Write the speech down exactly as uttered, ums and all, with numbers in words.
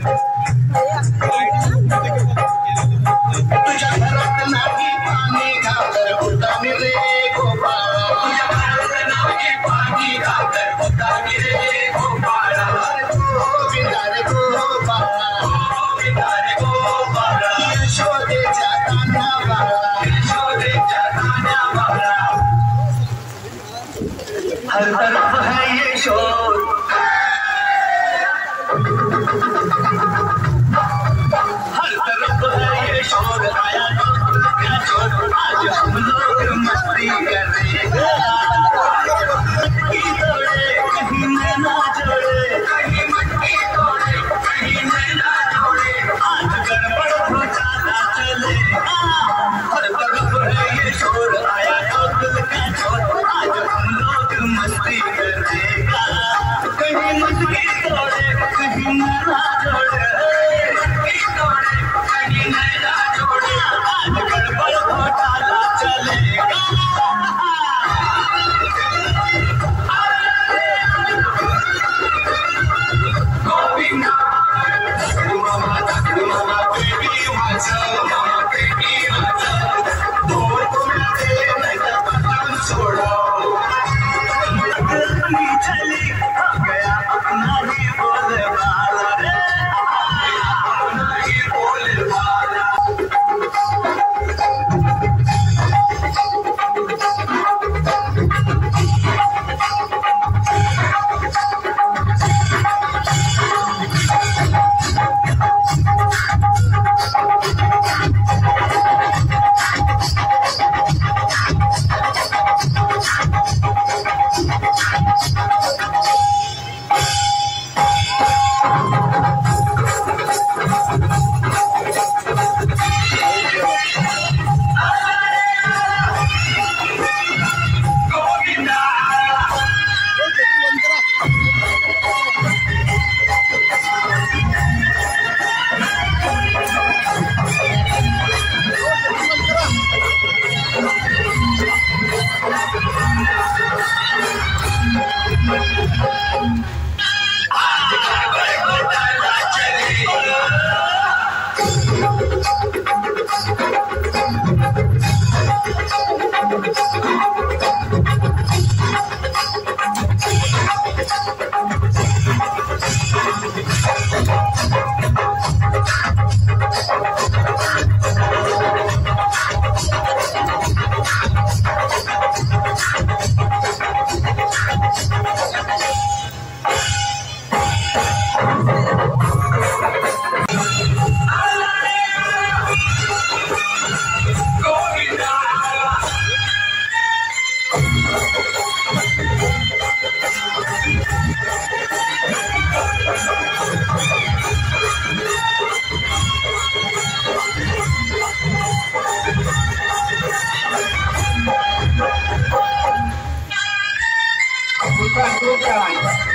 तुझ्या घरात नाही पाणी घागर उतानी रे गोपाळा, तुझ्या घरात नाही पाणी घागर उतानी रे गोपाळा, गोविंदा रे गोपाळा, गोविंदा रे गोपाळा, यशोदेच्या तान्या बाळा, यशोदेच्या तान्या बाळा, हर तरफ है ये शोर, हर तरफ है ये शोर, आया गोकुल का चोर, आज हम लोग मस्ती करेगा, मटकी तोड़े कहीं नैना जोड़े, कहीं मटकी तोड़े कहीं नैना जोड़े, आज गड़बड़ घोटाला चलेगा, हर तरफ है ये शोर, आया गोकुल का चोर, आज हम लोग मस्ती करेगा, कहीं मटकी तोड़े कहीं नैना जोड़े, Bukan, bukan.